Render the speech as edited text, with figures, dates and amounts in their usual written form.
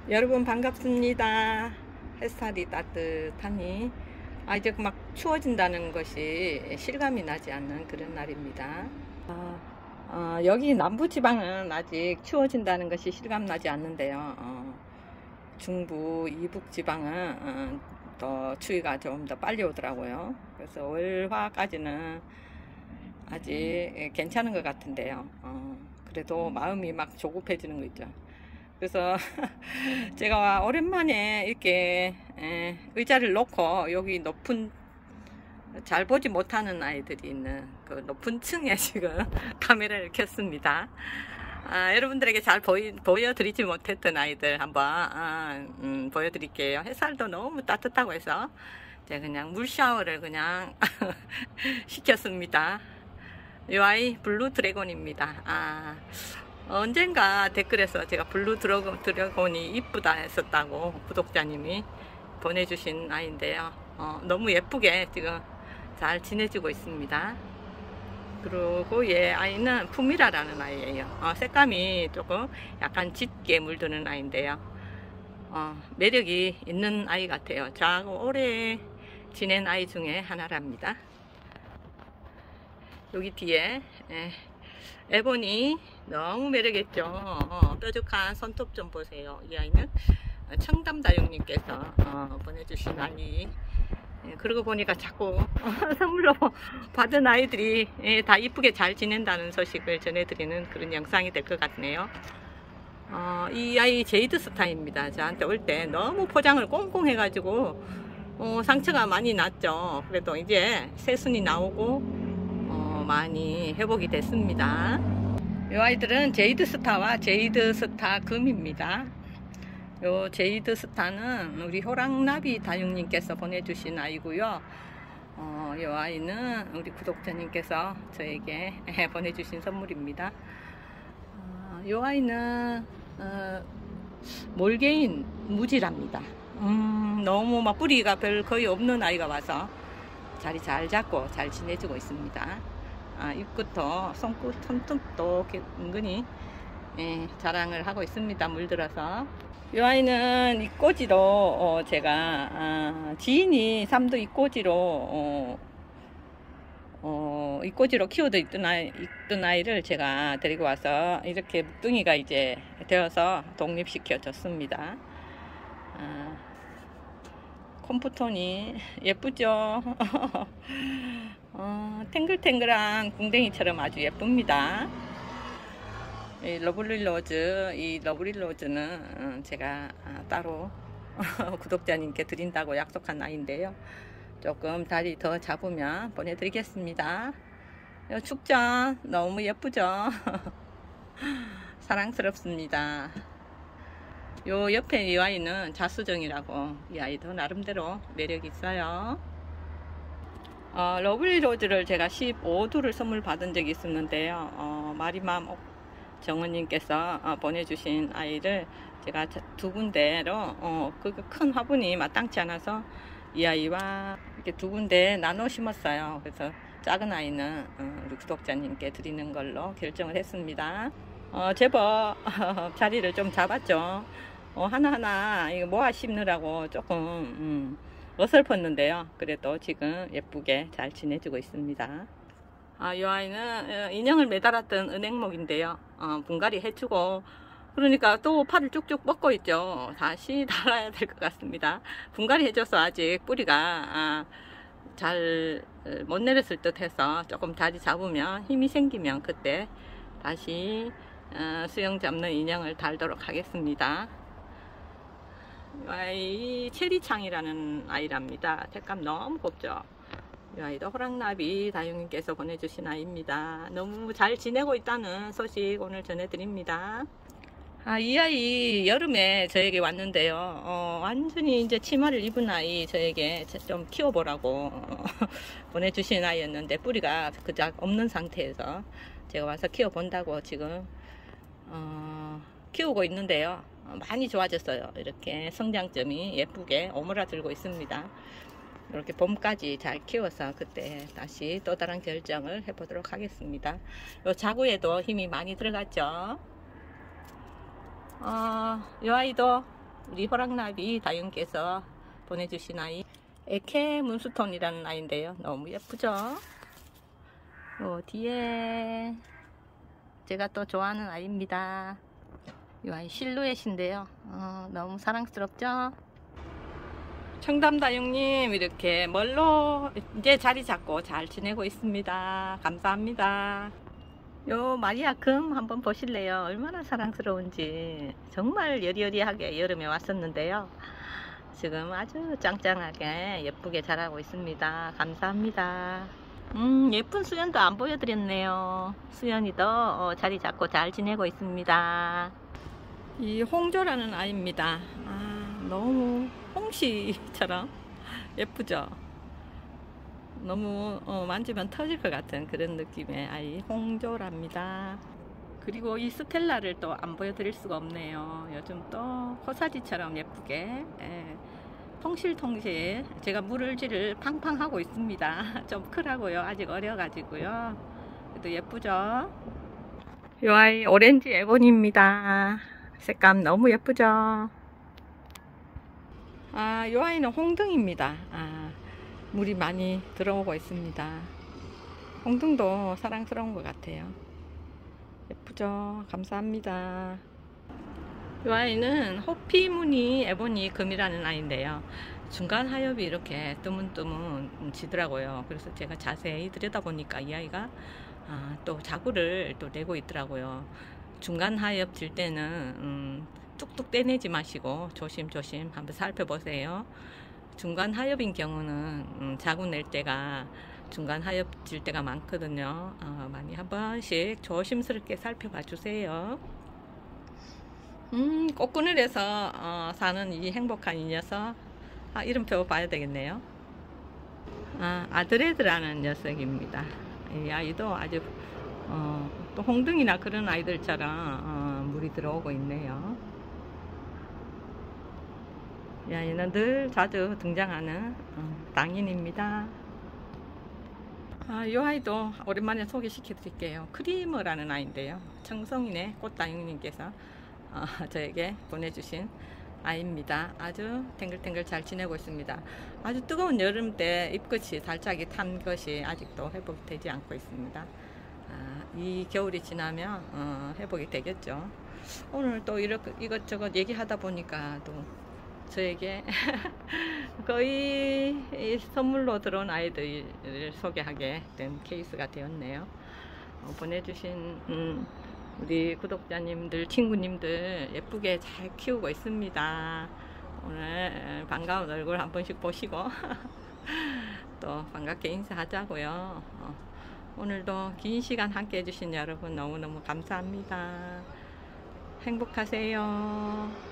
여러분 반갑습니다. 햇살이 따뜻하니 이제 막 추워진다는 것이 실감이 나지 않는 그런 날입니다. 여기 남부지방은 아직 추워진다는 것이 실감나지 않는데요. 중부 이북지방은 더 추위가 좀 더 빨리 오더라고요. 그래서 월화까지는 아직 괜찮은 것 같은데요. 그래도 마음이 막 조급해지는 거 있죠. 그래서 제가 오랜만에 이렇게 의자를 놓고 여기 높은, 잘 보지 못하는 아이들이 있는 그 높은 층에 지금 카메라를 켰습니다. 여러분들에게 잘 보여드리지 못했던 아이들 한번 보여드릴게요. 햇살도 너무 따뜻하고 해서 제가 그냥 물 샤워를 그냥 시켰습니다. 이 아이 블루 드래곤입니다. 언젠가 댓글에서 제가 블루 드래곤이 이쁘다 했었다고 구독자님이 보내주신 아이인데요. 너무 예쁘게 지금 잘 지내지고 있습니다. 그리고 얘 아이는 푸미라라는 아이예요. 색감이 조금 약간 짙게 물드는 아이인데요. 매력이 있는 아이 같아요. 자, 오래 지낸 아이 중에 하나랍니다. 여기 뒤에 에보니 너무 매력있죠. 뾰족한 손톱 좀 보세요. 이 아이는 청담다육님께서 보내주신 아이. 그러고 보니까 자꾸 선물로 받은 아이들이 다 이쁘게 잘 지낸다는 소식을 전해드리는 그런 영상이 될 것 같네요. 이 아이 제이드 스타입니다. 저한테 올 때 너무 포장을 꽁꽁 해가지고 상처가 많이 났죠. 그래도 이제 새순이 나오고 많이 회복이 됐습니다. 이 아이들은 제이드 스타와 제이드 스타 금입니다. 요 제이드 스타는 우리 호랑나비 다육님께서 보내주신 아이고요. 이 아이는 우리 구독자님께서 저에게 보내주신 선물입니다. 이 아이는 몰개인 무지랍니다. 너무 막 뿌리가 별 거의 없는 아이가 와서 자리 잘 잡고 잘 지내주고 있습니다. 입구도 손톱도 은근히 자랑을 하고 있습니다. 물들어서. 이 아이는 이꼬지로 제가 지인이 삼도 이꼬지로 이꼬지로 키워도 있던 아이를 제가 데리고 와서 이렇게 묵둥이가 이제 되어서 독립시켜 줬습니다. 콤프톤이 예쁘죠? 탱글탱글한 궁뎅이처럼 아주 예쁩니다. 이 러블리 로즈는 제가 따로 구독자님께 드린다고 약속한 아이인데요. 조금 다리 더 잡으면 보내드리겠습니다. 축전 너무 예쁘죠? 사랑스럽습니다. 요 옆에 이 아이는 자수정이라고, 이 아이도 나름대로 매력이 있어요. 러블리 로즈를 제가 15두를 선물 받은 적이 있었는데요. 마리맘 정은님께서 보내주신 아이를 제가 두 군데로 그 큰 화분이 마땅치 않아서 이 아이와 이렇게 두 군데 나눠 심었어요. 그래서 작은 아이는 우리 구독자님께 드리는 걸로 결정을 했습니다. 제법 자리를 좀 잡았죠. 하나하나 이거 모아 심느라고 조금 어설펐는데요. 그래도 지금 예쁘게 잘 지내주고 있습니다. 이 아이는 인형을 매달았던 은행목인데요. 분갈이 해주고 그러니까 또 팔을 쭉쭉 뻗고 있죠. 다시 달아야 될 것 같습니다. 분갈이 해줘서 아직 뿌리가 잘 못 내렸을 듯 해서 조금 자리 잡으면 힘이 생기면 그때 다시 수영 잡는 인형을 달도록 하겠습니다. 이 아이 체리창이라는 아이랍니다. 색감 너무 곱죠. 이 아이도 호랑나비 다육님께서 보내주신 아이입니다. 너무 잘 지내고 있다는 소식 오늘 전해드립니다. 이 아이 여름에 저에게 왔는데요. 완전히 이제 치마를 입은 아이 저에게 좀 키워보라고 보내주신 아이였는데 뿌리가 그작 없는 상태에서 제가 와서 키워본다고 지금 키우고 있는데요. 많이 좋아졌어요. 이렇게 성장점이 예쁘게 오므라들고 있습니다. 이렇게 봄까지 잘 키워서 그때 다시 또 다른 결정을 해보도록 하겠습니다. 요 자구에도 힘이 많이 들어갔죠. 이 아이도 우리 호랑나비 다윤께서 보내주신 아이 에케 문스톤이라는 아이인데요. 너무 예쁘죠? 뒤에 제가 또 좋아하는 아이입니다. 이 아이 실루엣인데요. 너무 사랑스럽죠? 청담다육님 이렇게 멀로 이제 자리 잡고 잘 지내고 있습니다. 감사합니다. 요 마리아금 한번 보실래요? 얼마나 사랑스러운지. 정말 여리여리하게 여름에 왔었는데요. 지금 아주 짱짱하게 예쁘게 자라고 있습니다. 감사합니다. 예쁜 수연도 안 보여드렸네요. 수연이도 자리 잡고 잘 지내고 있습니다. 이 홍조라는 아이입니다. 너무 홍시처럼 예쁘죠? 너무 만지면 터질 것 같은 그런 느낌의 아이 홍조랍니다. 그리고 이 스텔라를 또 안 보여드릴 수가 없네요. 요즘 또 코사지처럼 예쁘게 통실통실 제가 물질을 팡팡 하고 있습니다. 좀 크라고요. 아직 어려가지고요. 그래도 예쁘죠? 이 아이 오렌지 에본입니다. 색감 너무 예쁘죠? 이 아이는 홍등입니다. 물이 많이 들어오고 있습니다. 홍등도 사랑스러운 것 같아요. 예쁘죠? 감사합니다. 이 아이는 호피무늬 에보니 금이라는 아이인데요. 중간 하엽이 이렇게 뜨문뜨문 지더라고요. 그래서 제가 자세히 들여다보니까 이 아이가 또 자구를 또 내고 있더라고요. 중간 하엽 질 때는 뚝뚝 떼내지 마시고 조심조심 한번 살펴보세요. 중간 하엽인 경우는 자구 낼 때가 중간 하엽 질 때가 많거든요. 많이 한 번씩 조심스럽게 살펴봐 주세요. 꽃그늘에서 사는 이 행복한 이 녀석, 이름표 봐야 되겠네요. 아드레드라는 녀석입니다. 이 아이도 아주 또 홍등이나 그런 아이들처럼 물이 들어오고 있네요. 이 아이는 늘 자주 등장하는 당인입니다. 이 아이도 오랜만에 소개시켜 드릴게요. 크리머라는 아이인데요. 청성인의 꽃다육님께서 저에게 보내주신 아이입니다. 아주 탱글탱글 잘 지내고 있습니다. 아주 뜨거운 여름 때 잎끝이 살짝이 탄 것이 아직도 회복이 되지 않고 있습니다. 이 겨울이 지나면 회복이 되겠죠. 오늘 또 이렇게 이것저것 얘기하다 보니까 또 저에게 거의 선물로 들어온 아이들을 소개하게 된 케이스가 되었네요. 보내주신 우리 구독자님들, 친구님들 예쁘게 잘 키우고 있습니다. 오늘 반가운 얼굴 한 번씩 보시고 또 반갑게 인사하자고요. 오늘도 긴 시간 함께 해주신 여러분 너무너무 감사합니다. 행복하세요.